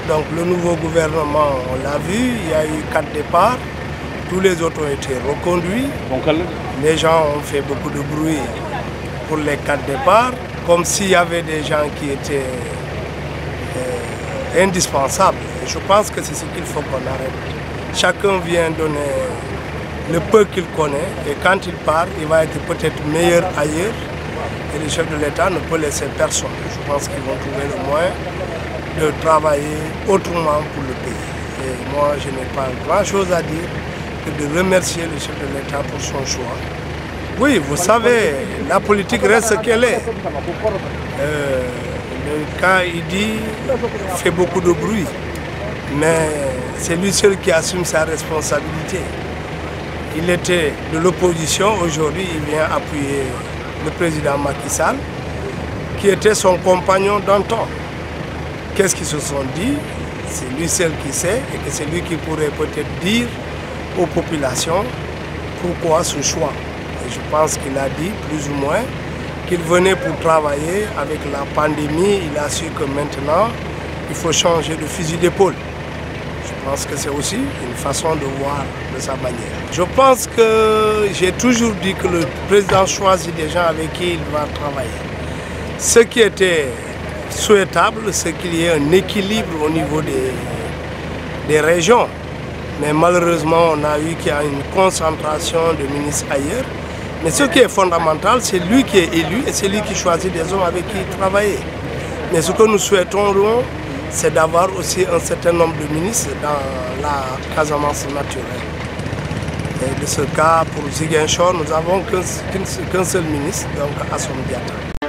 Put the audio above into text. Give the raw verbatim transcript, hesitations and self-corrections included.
Donc le nouveau gouvernement, on l'a vu, il y a eu quatre départs. Tous les autres ont été reconduits. Les gens ont fait beaucoup de bruit pour les quatre départs, comme s'il y avait des gens qui étaient euh, indispensables. Et je pense que c'est ce qu'il faut qu'on arrête. Chacun vient donner le peu qu'il connaît et quand il part, il va être peut-être meilleur ailleurs. Et le chef de l'État ne peut laisser personne. Je pense qu'ils vont trouver le moyen de travailler autrement pour le pays. Et moi, je n'ai pas grand-chose à dire que de remercier le chef de l'État pour son choix. Oui, vous savez, la politique reste ce qu'elle est. Euh, le cas, il dit, fait beaucoup de bruit, mais c'est lui seul qui assume sa responsabilité. Il était de l'opposition, aujourd'hui il vient appuyer le président Macky Sall, qui était son compagnon d'antan. Qu'est-ce qu'ils se sont dit? C'est lui seul qui sait et que c'est lui qui pourrait peut-être dire aux populations pourquoi ce choix. Et je pense qu'il a dit plus ou moins qu'il venait pour travailler avec la pandémie. Il a su que maintenant il faut changer de fusil d'épaule. Je pense que c'est aussi une façon de voir de sa manière. Je pense que j'ai toujours dit que le président choisit des gens avec qui il va travailler. Ce qui était souhaitable, c'est qu'il y ait un équilibre au niveau des, des régions. Mais malheureusement, on a eu qu'il y a une concentration de ministres ailleurs. Mais ce qui est fondamental, c'est lui qui est élu et c'est lui qui choisit des hommes avec qui travailler. Mais ce que nous souhaitons, c'est d'avoir aussi un certain nombre de ministres dans la Casamance naturelle. Et de ce cas, pour Ziguinchor, nous n'avons qu'un qu'un seul ministre, donc Assome Diatta.